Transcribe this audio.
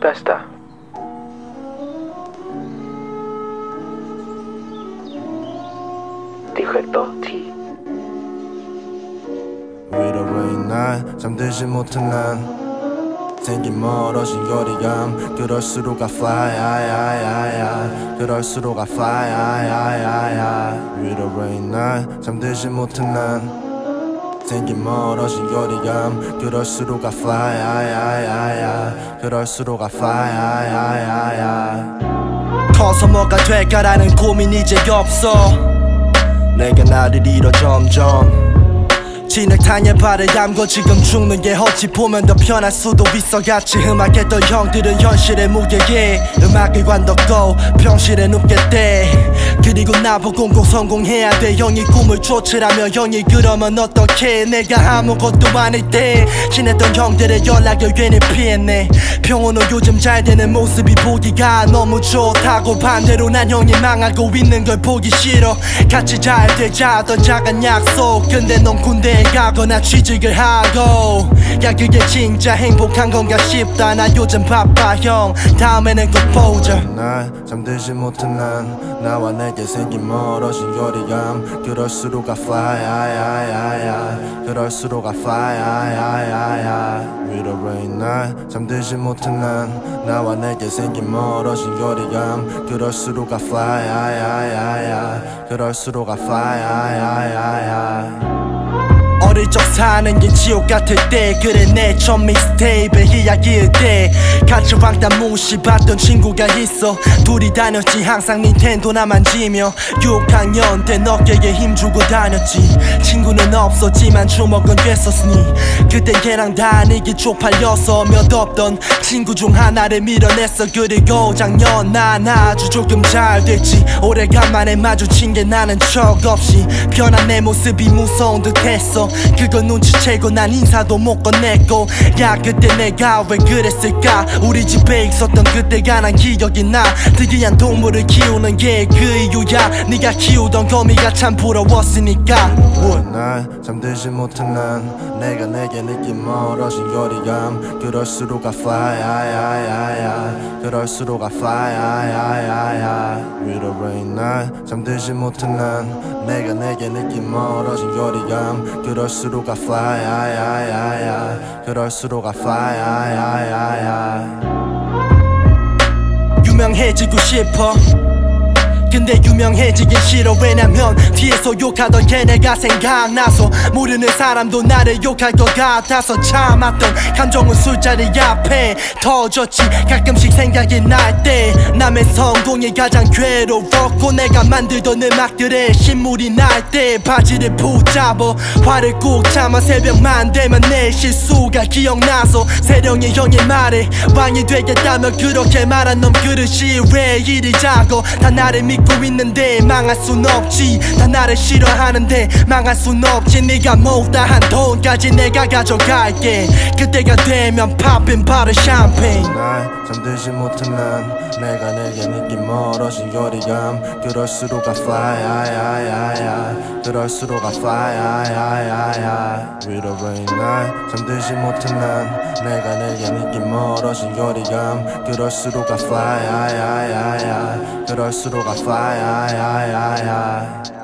bästa. 디저트 위로 rain 날 잠들지 못한 난 생긴 멀어진 거리감 그럴수록 I fly 그럴수록 I fly 위로 rain 날 잠들지 못한 난 생긴 멀어진 거리감 그럴수록 I fly 그럴수록 I fly 커서 뭐가 될까라는 고민 이제 없어 내가 나를 잃어 점점 진흙탕에 발을 담고 지금 죽는 게 어찌 보면 더 편할 수도 있어. 같이 음악했던 형들은 현실의 무게에 음악을 관뒀고 평실에 눕겠대. 그리고 나보고 꼭 성공해야 돼. 형이 꿈을 쫓으라며 형이 그러면 어떡해. 내가 아무것도 아닐 때 친했던 형들의 연락을 괜히 피했네. 병원은 요즘 잘 되는 모습이 보기가 너무 좋다고 반대로 난 형이 망하고 있는 걸 보기 싫어. 같이 잘 되자던 작은 약속 근데 넌 군대에 가거나 취직을 하고 야 그게 진짜 행복한 건가 싶다. 나 요즘 바빠 형 다음에는 꼭 보자. 날 잠들지 못한 난 나와 내게 생긴 멀어진 거리감 그럴수록 I fly 그럴수록 I fly 위로 rain 날 잠들지 못한 난 나와 내게 생긴 멀어진 거리감 그럴수록 I fly 그럴수록 I fly 어릴 적 사는 게 지옥 같을 때 그래 내 첫 믹스테이프의 이야기일 때 같이 왕따 무시받던 친구가 있어. 둘이 다녔지 항상 닌텐도 나만 지며 6학년 때 어깨에 힘주고 다녔지. 친구는 없었지만 주먹은 됐었으니 그땐 걔랑 다니기 쪽팔려서 몇 없던 친구 중 하나를 밀어냈어. 그리고 작년 난 아주 조금 잘 됐지. 오래간만에 마주친 게 나는 척 없이 변한 내 모습이 무서운 듯 했어. 그거 눈치채고 난 인사도 못 건넸고 야 그때 내가 왜 그랬을까. 우리 집에 있었던 그때가 난 기억이 나. 특이한 동물을 키우는 게 그 이유야. 네가 키우던 거미가 참 부러웠으니까. 날 잠들지 못한 난 내가 내게 느낀 멀어진 거리감 그럴수록 I fly 그럴수록 I fly 위로 rain 날 잠들지 못한 난 내가 내게 느낀 멀어진 거리감 그럴수록 I fly 그럴수록 I fly 유명해지고 싶어 근데 유명해지긴 싫어. 왜냐면 뒤에서 욕하던 걔네가 생각나서 모르는 사람도 나를 욕할 것 같아서 참았던 감정은 술자리 앞에 터졌지. 가끔씩 생각이 날 때 남의 성공이 가장 괴로웠고 내가 만들던 음악들에 신물이 날 때 바지를 붙잡아 화를 꾹 참아. 새벽만 되면 내 실수가 기억나서 세령이 형이 말해 왕이 되겠다며 그렇게 말한 놈 그릇이 왜 이리 작아. 다 나를 믿고 있는데 망할 순 없지. 다 나를 싫어하는데 망할 순 없지. 네가 못다한 돈까지 내가 가져갈게. 그때가 되면 poppin' bottle champagne. 날 잠들지 못한 난 내가 내게 느낀 멀어진 거리감 그럴수록 I fly 그럴수록 I fly 위로 rain 날 잠들지 못한 난 내가 내게 느낀 멀어진 거리감 그럴수록 I fly 그럴수록 I fly